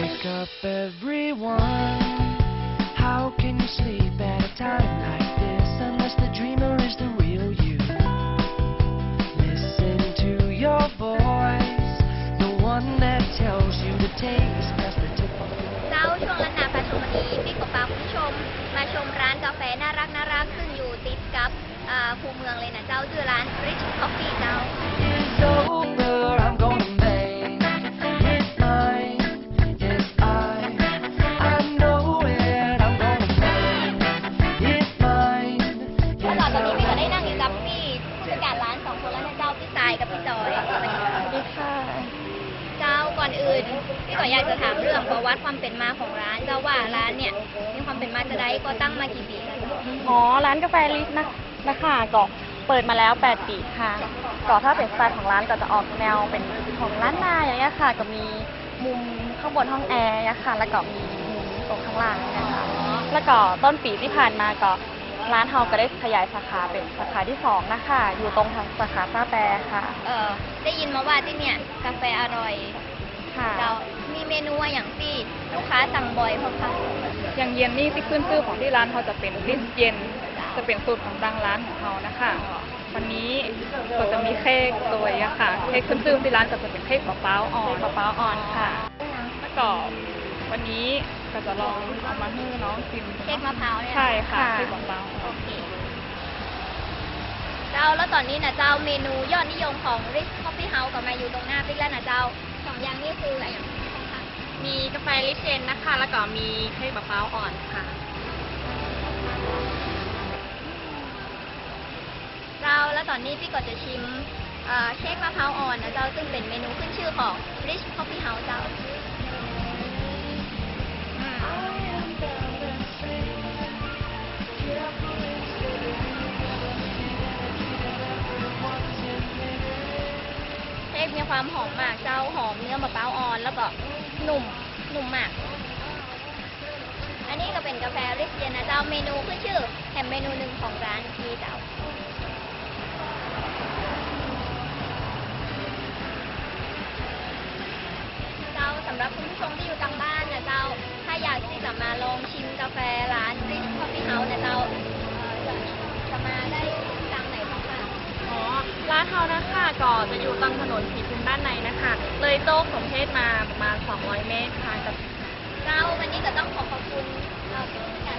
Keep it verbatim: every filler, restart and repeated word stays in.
Wake up everyone. How can you sleep at a time like this unless the dreamer is the real you? Listen to your voice, the one that tells you to taste past the tip of your เจ้าช่วงล้านนาพาชมวันนี้พี่ขอพาคุณผู้ชมมาชมร้านกาแฟน่ารักน่ารักซึ่งอยู่ติดกับคูเมืองเลยนะเจ้าชื่อร้าน Rich Coffee เจ้า is over. I'm gonna make it mine. Yes, I, I know it. I'm gonna make it mine. แล้วตอนนี้พี่ก็ได้นั่งอยู่กับพี่ผู้จัดการร้านสองคนแล้วนะเจ้าพี่สายกับพี่จอยสวัสดีค่ะเจ้าก่อนอื่นพี่ก็อยากจะถามเรื่องประวัติความเป็นมาของร้านเจ้าว่าร้านเนี่ยมีความเป็นมาจะได้ก็ตั้งมากี่ปีแล้วเจ้าอ๋อ ร้านกาแฟลิสนะนะคะก็เปิดมาแล้วแปดปีค่ะก็ถ้าเป็นสไตล์ของร้านก็จะออกแนวเป็นของร้านนาอย่างเงี้ยค่ะก็มีมุมข้างบนห้องแอร์ค่ะ แล้วก็มีมุมตรงข้างล่างนะคะแล้วก็ต้นปีที่ผ่านมาก็ร้านเฮาก็ได้ขยายสาขาเป็นสาขาที่สองนะคะอยู่ตรงทางสาขาต้าแปรค่ะเออได้ยินมาว่าที่เนี่ยกาแฟอร่อยค่ะเจ้ามีเมนูอย่างที่ลูกค้าสั่งบ่อยเพราะค่ะอย่างเย็นนี่ที่ขึ้นชื่อของที่ร้านเขาจะเป็นลิสเย็นจะเป็นสูตรของทางร้านของเขานะคะวันนี้ก็จะมีเค้กโดยอะค่ะเค้กขึ้นชื่อที่ร้านก็จะเป็นเค้กมะพร้าวอ่อนมะพร้าวอ่อนค่ะแล้วก็วันนี้ก็จะลองเอามาให้น้องชิมเค้กมะพร้าวเนี่ยใช่ค่ะค่ะเค้กมะพร้าวโอเคเจ้าแล้วตอนนี้นะเจ้าเมนูยอดนิยมของ Rich Coffee House ก็มาอยู่ตรงหน้าปิ๊กแล้วนะเจ้าสองอย่างนี้คืออะไรอย่างค่ะมีกาแฟลิสเจนนะคะ แล้วก็มีเค้กมะพร้าวอ่อนค่ะเจ้าแล้วตอนนี้พี่ก็จะชิมเอ่อเค้กมะพร้าวอ่อนนะเจ้าซึ่งเป็นเมนูขึ้นชื่อของ Rich Coffee House เจ้าอืมเค้กมีความหอมมากเจ้าหอมเนื้อมะพร้าวอ่อนแล้วก็หนุ่มหนุ่มมาก อันนี้ก็เป็นกาแฟริชเจนนะเจ้าเมนูขึ้นชื่อแถมเมนูหนึ่งของร้านที่เจ้าเจ้าสำหรับคุณผู้ชมที่อยู่ทางบ้านนะเจ้าถ้าอยากที่จะมาลองชิมกาแฟร้าน Rich Coffee House นะเจ้าเอ่อจะจะมาได้ทางไหนบ้างคะอ๋อ ร้านเฮานะคะก็จะอยู่ตรงถนนสีชุมด้านในนะคะ เลยโต๊ะสมเพชมาประมาณสองร้อยเมตรค่ะกับเจ้าวันนี้ก็ต้องขอขอบคุณเอ่อผู้จัดการ